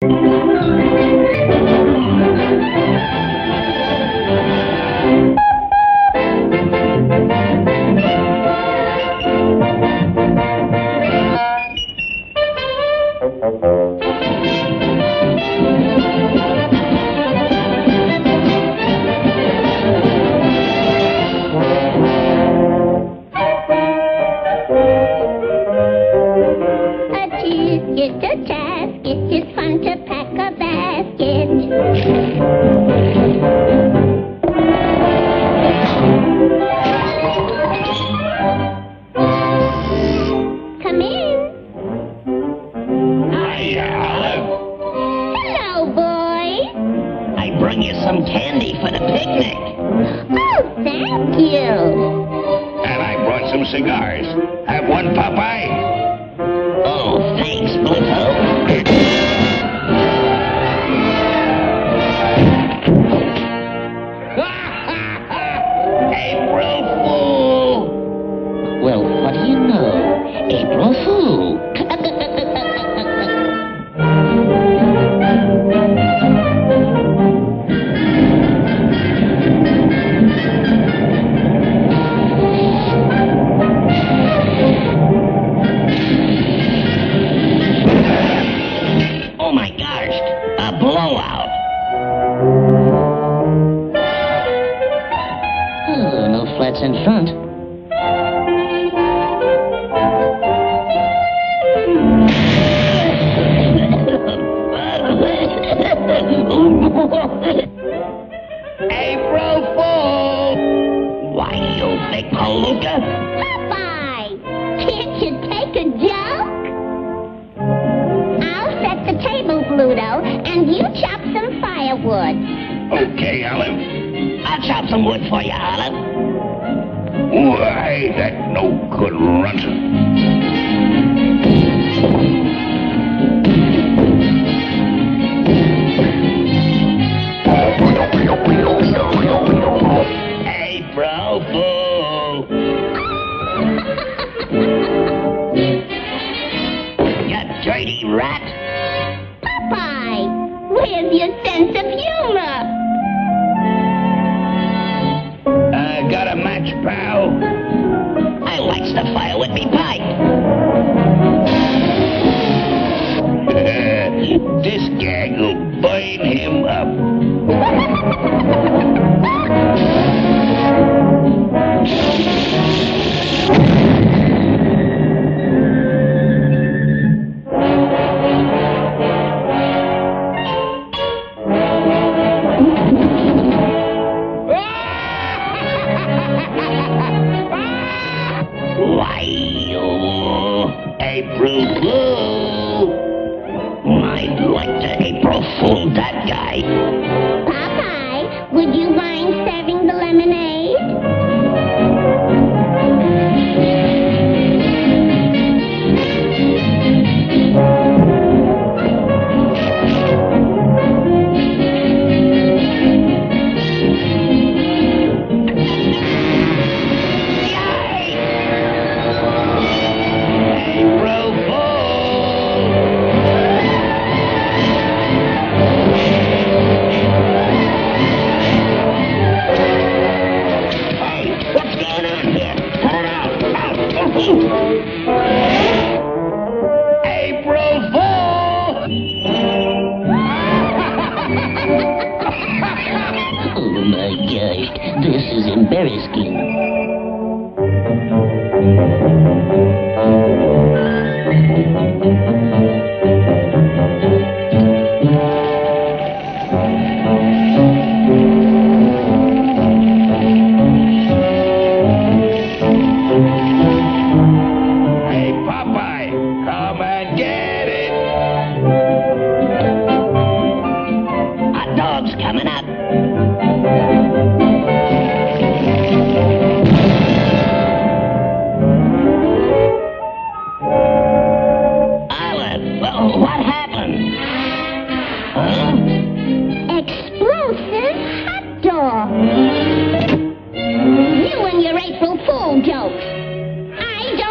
Cigars. Have one, Popeye? Oh, thanks, Bluto. April Fool! Well, what do you know? April Fool. In front. April Fool! Why, you big palooka? Popeye! Can't you take a joke? I'll set the table, Bluto, and you chop some firewood. Okay, Olive. I'll chop some wood for you, Olive. Why, that no-good runt. April Fool! You dirty rat! Popeye, where's your sense of humor? Got a match, pal? I likes the fire with me pipe. This gag will burn him up. April Fool! I'd like to April Fool that guy. Popeye, would you mind serving the lemonade? April Fool! Oh my gosh, this is embarrassing.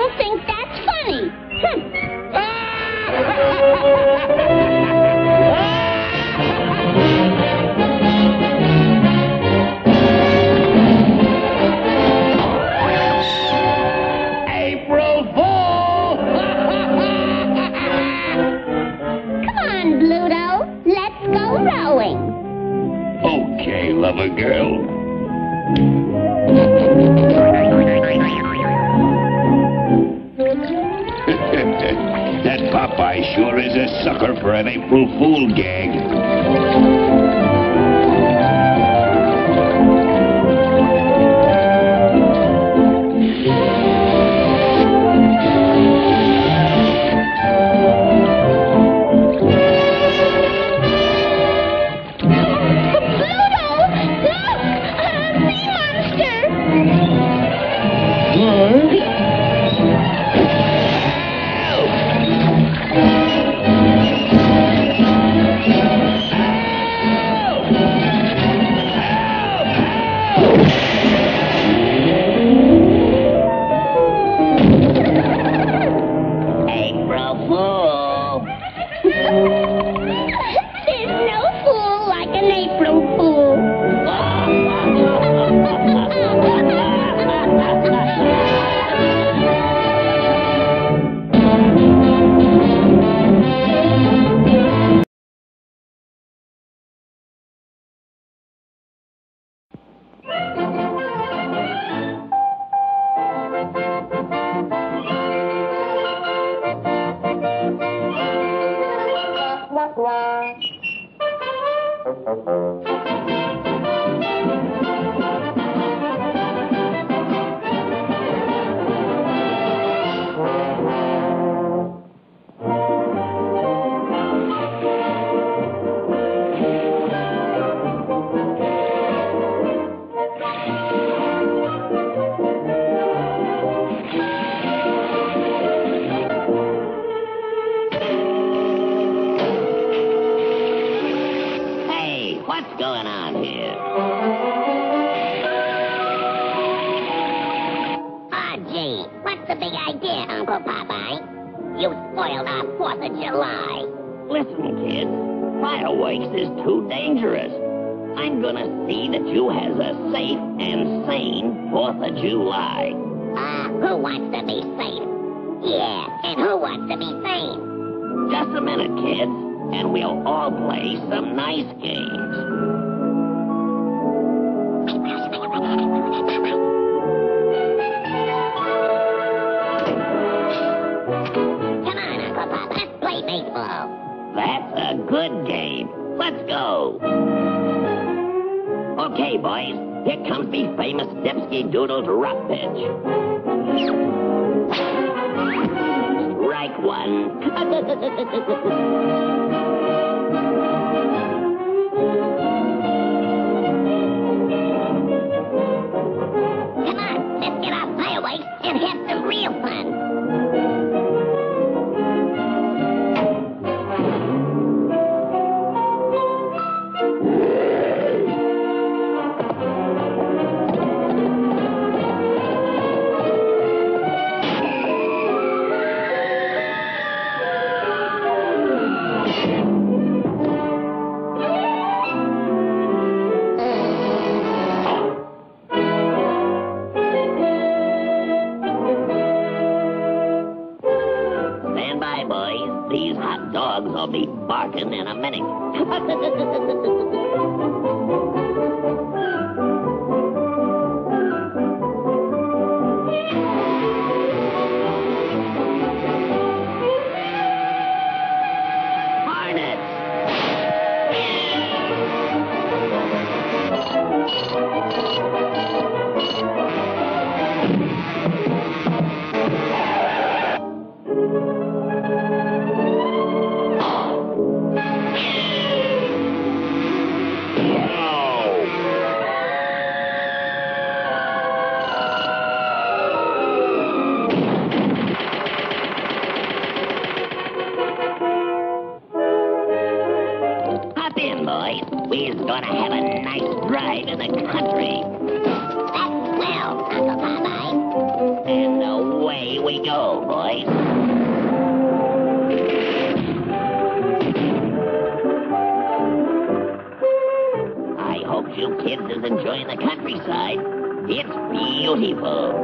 funny. That Popeye sure is a sucker for an April Fool gag. What's going on here? Ah, gee, what's the big idea, Uncle Popeye? You spoiled our 4th of July. Listen, kid, fireworks is too dangerous. I'm gonna see that you has a safe and sane 4th of July. Who wants to be safe? Yeah, and who wants to be sane? Just a minute, kids, and we'll all play some nice games. Come on, Uncle Pop, let's play baseball. That's a good game. Let's go. Okay, boys, here comes me famous Dipsky Doodle's rock pitch. Strike one. Come on, let's get our fireworks and have some real fun. These hot dogs will be barking in a minute. We're gonna have a nice drive in the country. That's swell, Uncle Popeye. And away we go, boys. I hope you kids is enjoying the countryside. It's beautiful.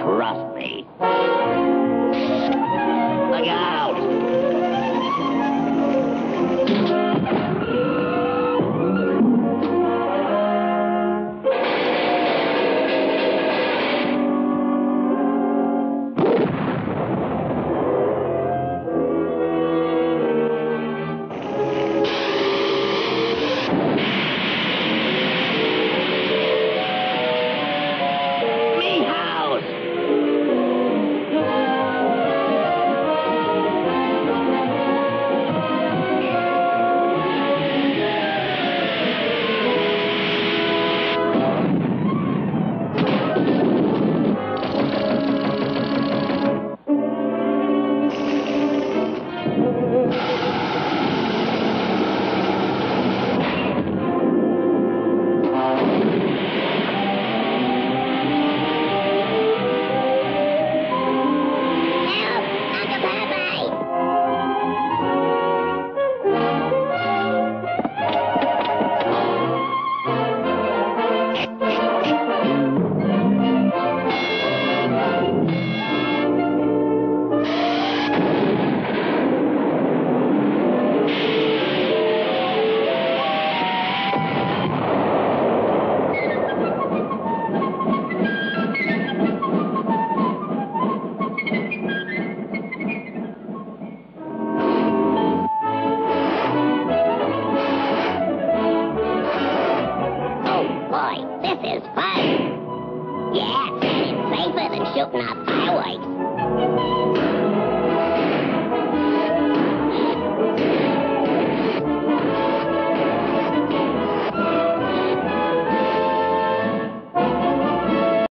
Trust me. Look out! This is fun. Yeah, it's safer than shooting up